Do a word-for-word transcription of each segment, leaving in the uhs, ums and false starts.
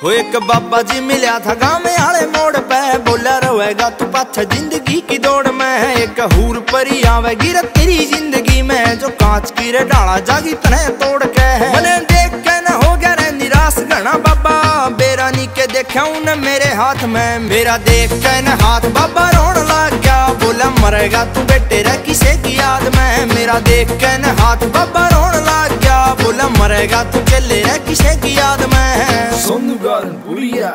वो एक बाबा जी मिला था गाँव में आले मोड़ पे, बोला रोएगा तू पाछा जिंदगी की दौड़ में। एक हूर परी आवेगी रे तेरी जिंदगी में, जो कांच की रे डाला जागी तने तोड़ के। मने देख के न हो गया रे निराश घना बाबा, बेरानी के देखा उन मेरे हाथ में। मेरा देख के न हाथ बाबा रोन लग गया, बोला मरेगा तू बेटे रे किसे की याद में। मेरा देख के न हाथ बाबा रोन लग गया, बोला मरेगा तू चले रे किसे की याद में। सोनू गार्डन बुढ़िया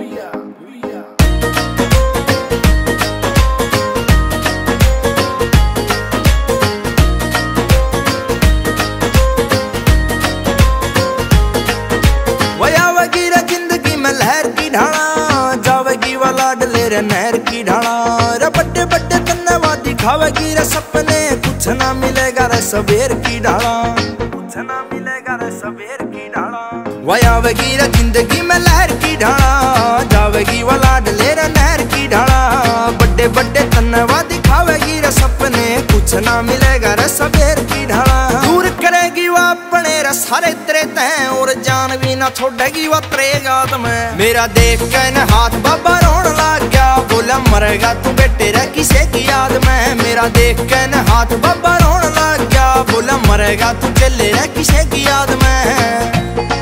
वयावगी रे जिंदगी में लहर की ढाला, जावेगी वाला डले रे नहर की ढाला। रे बड़े बड़े धन्यवाद दिखावेगी रे सपने, कुछ ना मिलेगा रे सवेर की ढाला, कुछ ना मिलेगा रे सवेर की ढाला। वयावेगी रे जिंदगी में लहर की ढाला, जावेगी वाला डले रे नहर की ढाला। बड़े बड़े धन्यवाद दिखावेगी रे सपने, कुछ ना मिलेगा रे सवेर की ढाला। दूर करेगी वो अपने रे सारे तेरे तय, और जान भी ना छोड़ेगी वो तेरे याद में। मेरा देख के न हाथ बाबा रोन लग गया, बोला मरेगा तू बेटे रे किसे की याद में। मेरा देख के न हाथ बाबा रोन लग गया, बोला मरेगा तू चले रे किसे की याद में।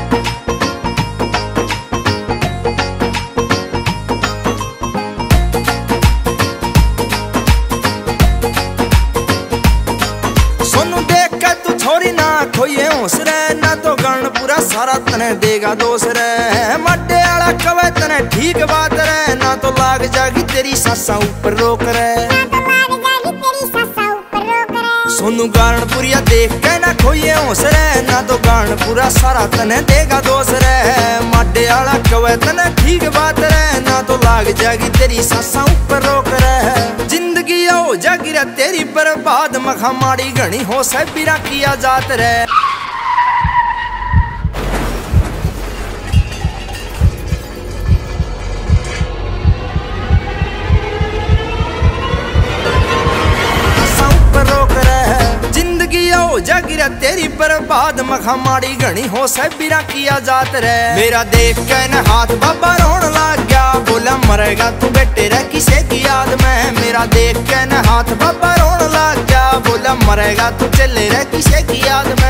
सोनू देख के तू छोरी ना खोइए हौसले, ना तो गण पूरा सारा तने देगा दोष रे। मड्डे आला कवे तने ठीक बात रे, ना तो लाग जागी तेरी सासा ऊपर रोक रे। सोनू गारण पुरिया देख के ना खोइए हौसले, ना तो गाण पूरा सारा तने देगा दोष रे। मड्डे आला कवे तने ठीक बात रे, ना तो लाग जागी तेरी सासा ऊपर रोक रे। जिंदगी हो जागी रे तेरी बर्बाद, मखा माड़ी घनी हो सब बिना किया जात रे। जागी रे तेरी बर्बाद, मखा माड़ी घनी हो सब बिना किया जात रे। मेरा देख के न हाथ बाबा रोन लग गया, बोला मरेगा तू बेटे रे किसे की याद में। मेरा देख के न हाथ बाबा रोन लग गया, बोला मरेगा तू चले रे किसे की याद में।